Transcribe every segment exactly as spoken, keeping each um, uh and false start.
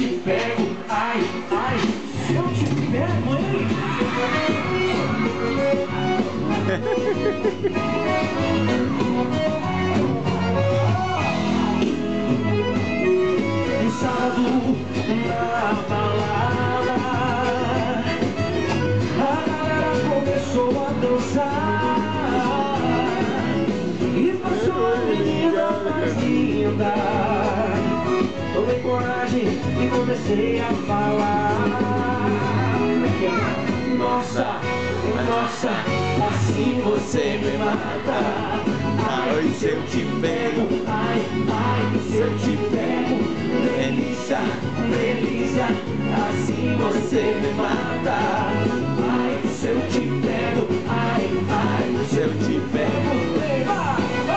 te pego, ai, ai, se eu te pego, hein? Um sábado na balada, a galera começou a dançar e passou a menina mais linda. Tomei coragem e comecei a falar. Nossa, nossa, assim você me mata. Ai, se eu te pego, ai, ai, se eu te pego, delícia, delícia, assim você me mata. Ai, se eu te pego, ai, ai, se eu te pego, leva.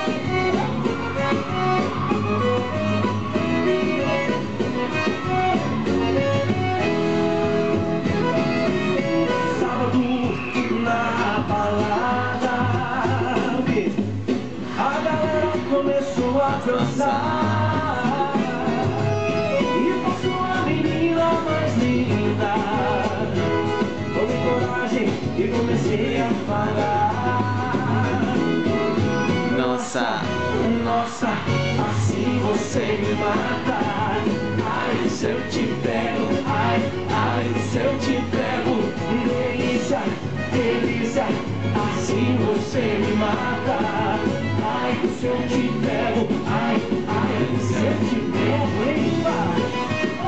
Começou a dançar e passou a menina mais linda. Tomei coragem e comecei a falar. Nossa, nossa, assim você me mata. Ai, se eu te pego, ai, ai, se eu te pego, delícia, delícia, assim você me mata. Ai, se eu te pego, ai, ai, se eu te pego, hein, vai.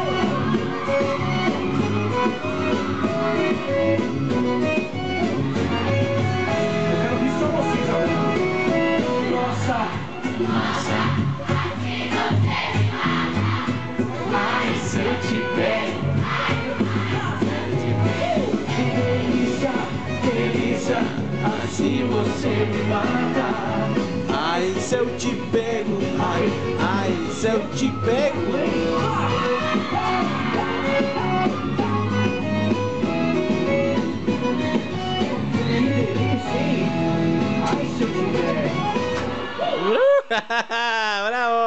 Eu quero ouvir só vocês agora. Nossa, nossa, ai, se eu te pego, delícia, delícia, assim você me mata. Ai, se eu te pego, ai, ai, se eu te pego. Que delícia, hein? Ai, se eu te pego. Bravo!